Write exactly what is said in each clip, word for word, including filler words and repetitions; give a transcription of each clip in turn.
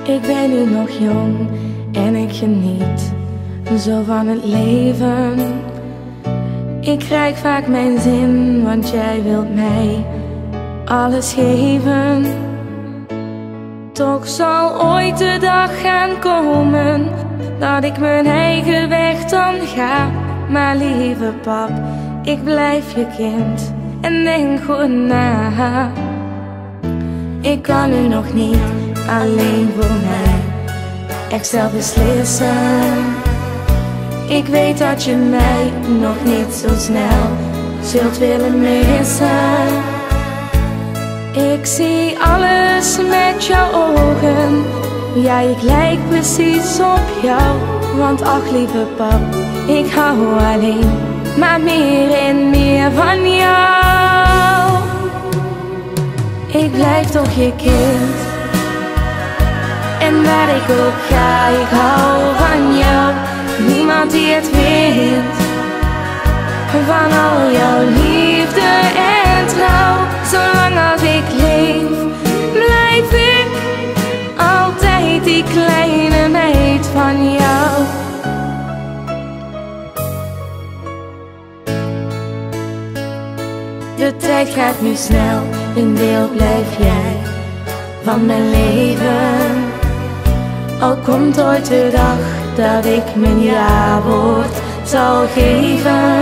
Ik ben nu nog jong en ik geniet zo van het leven. Ik krijg vaak mijn zin, want jij wilt mij alles geven. Toch zal ooit de dag gaan komen dat ik mijn eigen weg dan ga. Maar lieve pap, ik blijf je kind en denk goed na. Ik kan nu nog niet alleen voor mij echt zelf beslissen. Ik weet dat je mij nog niet zo snel zult willen missen. Ik zie alles met jouw ogen, ja, ik lijk precies op jou. Want ach lieve pap, ik hou alleen maar meer en meer van jou. Ik blijf toch je kind, en waar ik ook ga, ik hou van jou. Niemand die het weet, van al jouw liefde en trouw. Zolang als ik leef, blijf ik altijd die kleine meid van jou. De tijd gaat nu snel, een deel blijf jij van mijn leven. Al komt ooit de dag dat ik mijn ja-woord zal geven.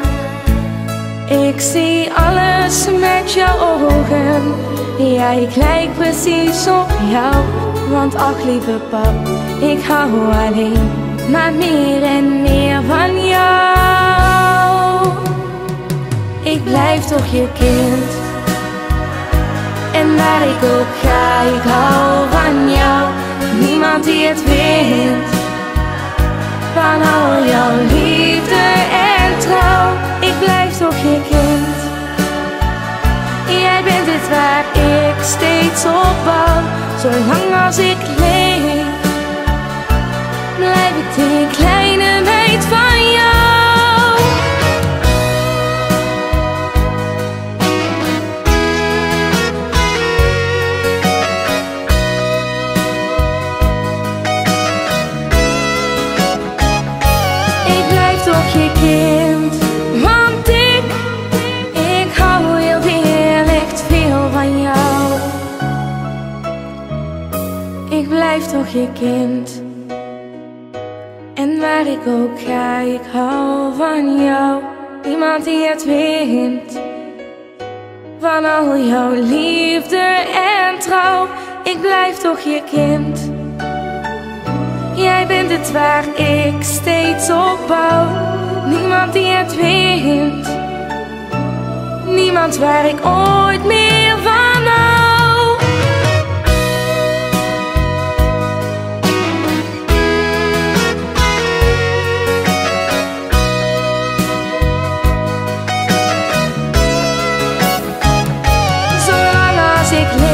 Ik zie alles met jouw ogen, ja, ik lijk precies op jou. Want ach lieve pap, ik hou alleen maar meer en meer van jou. Ik blijf toch je kind, en waar ik ook ga, ik hou van jou. Niemand die het weet, van al jouw liefde en trouw. Ik blijf toch je kind, jij bent het waar ik steeds op bouw. Zolang als ik leef, blijf ik die kleine meid van jou. Je kind, want ik, ik hou heel veel, echt veel van jou. Ik blijf toch je kind, en waar ik ook ga, ik hou van jou. Niemand die het wint, van al jouw liefde en trouw. Ik blijf toch je kind, jij bent het waar ik steeds op bouw. Niemand die het wint, niemand waar ik ooit meer van hou. Zolang als ik leef,